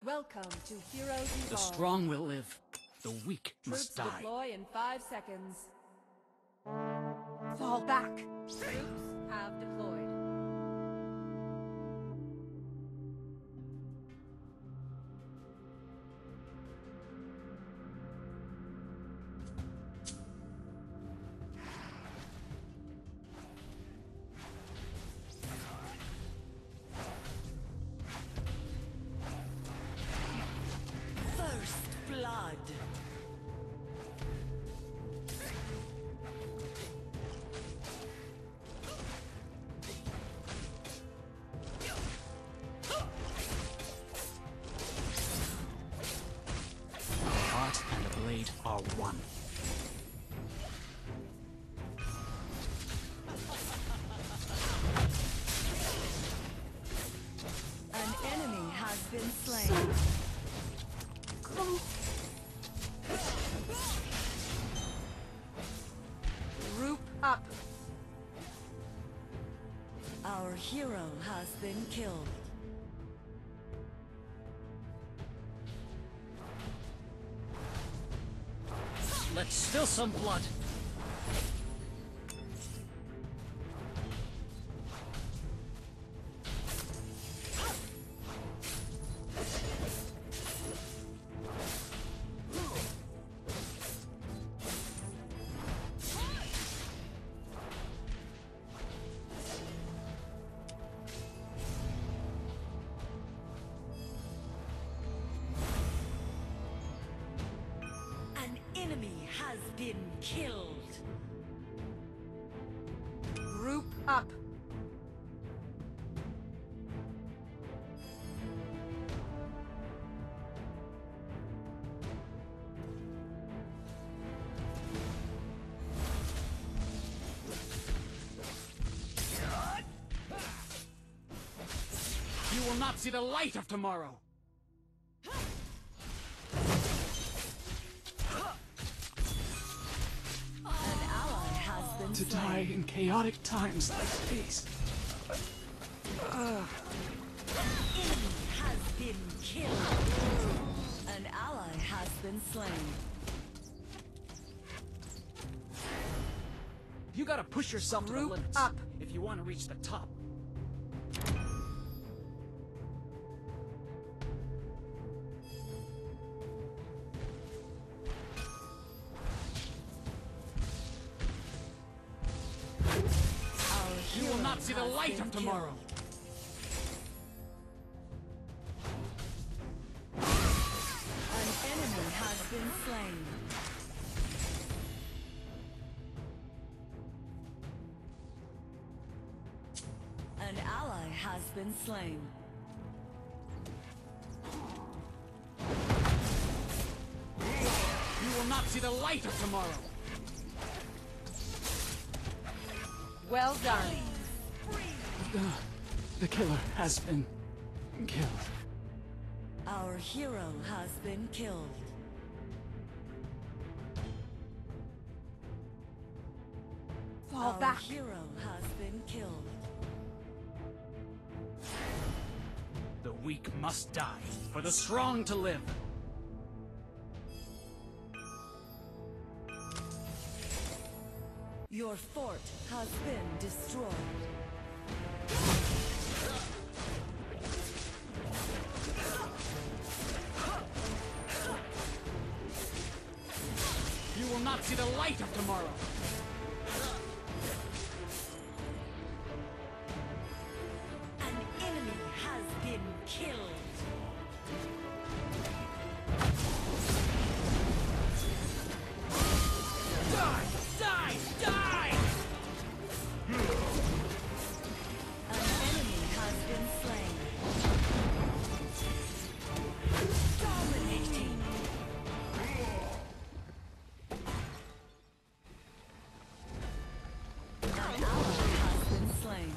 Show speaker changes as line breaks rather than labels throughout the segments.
Welcome to Heroes Evolve.
The strong will live. The weak must
Troops
die.
deploy in 5 seconds. Fall back! Troops have deployed.
First blood.
A heart and a blade are one.
An enemy has been slain.
Group up!
Our hero has been killed.
Let's spill some blood.
An enemy has been killed.
Group up!
You will not see the light of tomorrow.
An ally has been
To
slain.
die in chaotic times like these.
Enemy has been killed. An ally has been slain.
You gotta push yourself to the
Group
limits
up.
if you want to reach the top.
Our
You will
hero
not see the
has
light
been
of tomorrow.
killed. An enemy has been slain. An ally has been slain.
You will not see the light of tomorrow.
Well done.
The killer has been killed.
Our hero has been killed.
Fall
Our
back!
hero has been killed.
The weak must die for the strong to live.
Your fort has been destroyed.
You will not see the light of tomorrow.
An enemy has been killed.
Die! Die! Die!
An enemy has been slain. Dominating. An ally has been slain.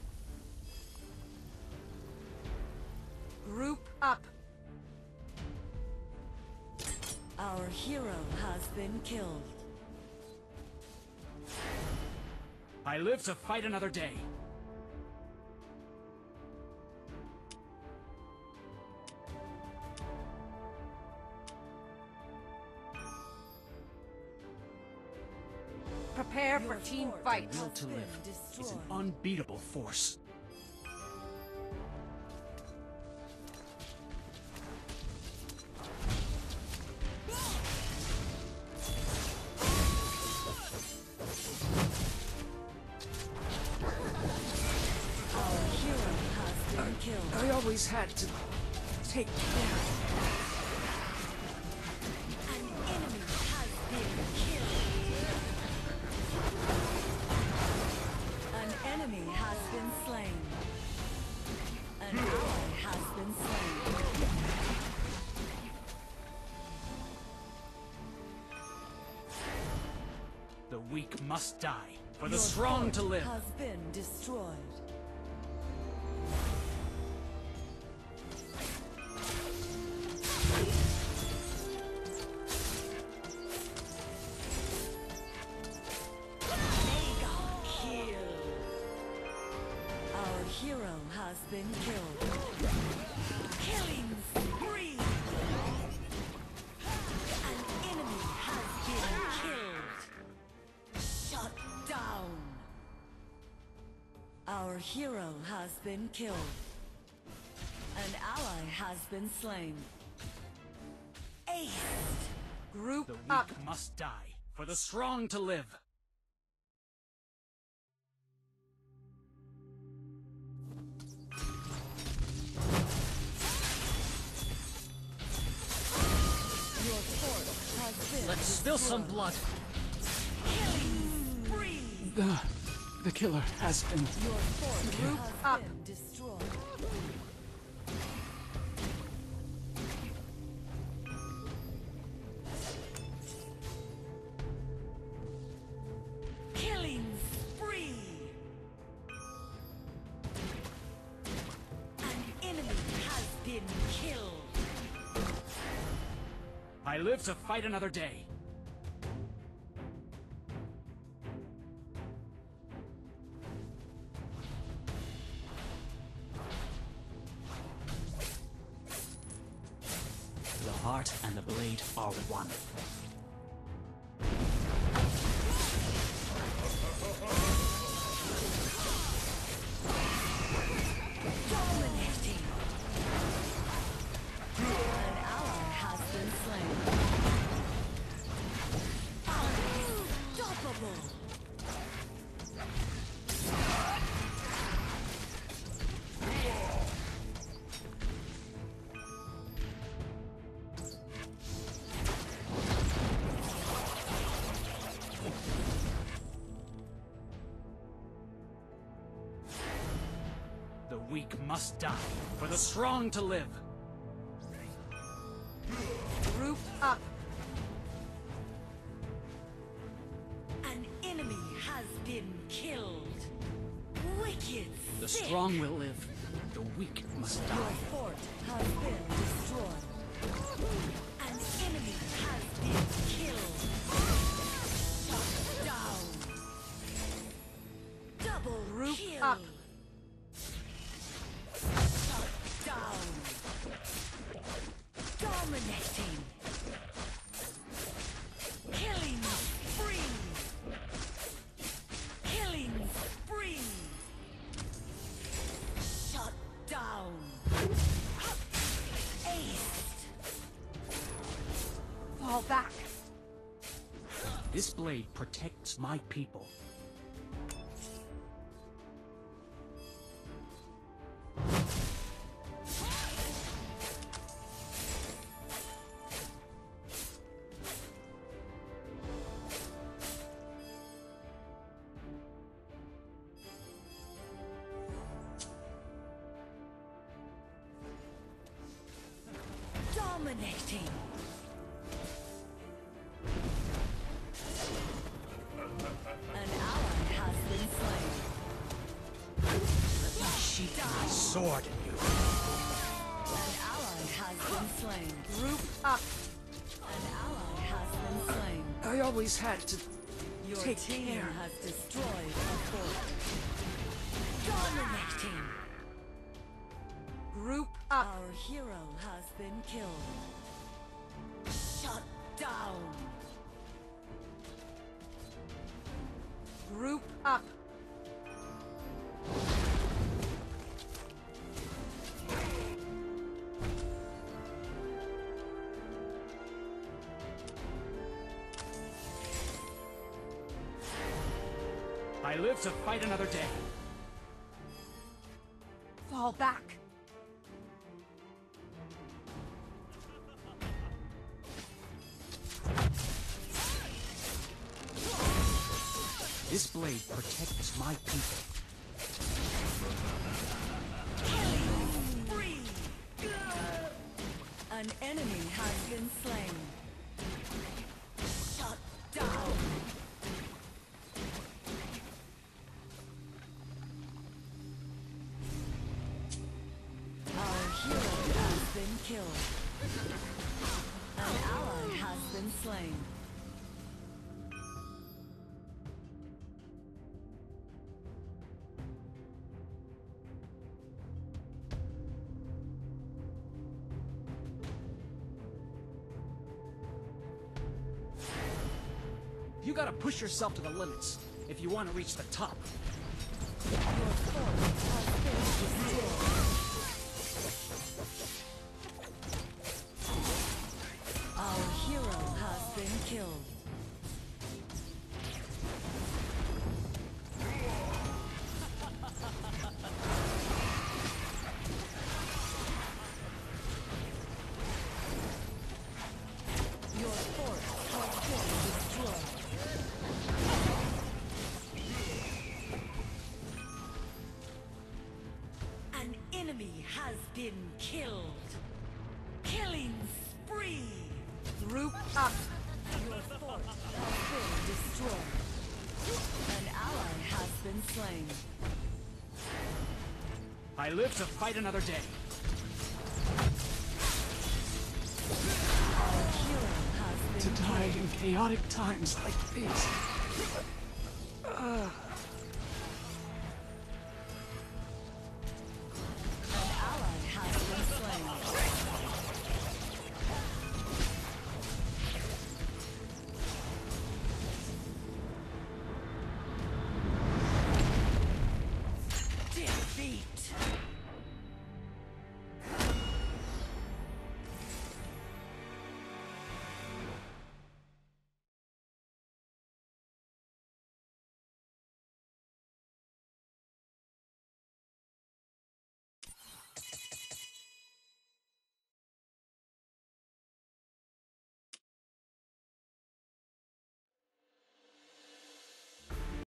Group up!
Our hero has been killed.
I live to fight another day.
Team fight.
The will to live is an unbeatable force.
Our hero has been killed.
I always had to take care.
An enemy has been killed. An enemy has been slain. An ally has been slain.
The weak must die, for the
Your
strong
fort
to live.
has been destroyed. Mega kill. Our hero has been killed. Killing spree. An enemy has been killed. Shut down. Our hero has been killed. An ally has been slain. Aced.
Group
The weak
up.
must die, for the strong to live.
Your fort has been
Let's spill some blood.
Killing spree.
The killer has been.
Your fort
Group
has
up.
been destroyed. Killing spree. An enemy has been killed.
I live to fight another day. The heart and the blade are one.
Dominating. An ally has been slain. Unstoppable.
The weak must die, for the strong to live.
Group up.
An enemy has been killed. Wicked
The
sick.
strong will live. The weak must
Your
die.
fort has been destroyed. An enemy has been killed. Shut down. Double
Group
kill.
up.
Shut down. Dominating. Killing spree. Killing spree. Shut down. Aced.
Fall back.
This blade protects my people.
Dominating. An ally has been slain.
Sheath my sword in you.
An ally has been slain.
Group up.
An ally has been slain.
I always had to
Your
take
team
care.
has destroyed a fort. Dominating.
Group up.
Our hero has been killed. Shut down.
Group up.
I live to fight another day.
Fall back.
This blade protects my people.
Free! An enemy has been slain. Shut down! Our hero has been killed. An ally has been slain.
You gotta push yourself to the limits if you want to reach the top.
Your force has been destroyed. Our hero has been killed. Your force has been destroyed. An enemy has been killed. Killing spree.
Group up.
Your fort has been destroyed. An ally has been slain.
I live to fight another day.
Our hero has been
To die in chaotic times like this.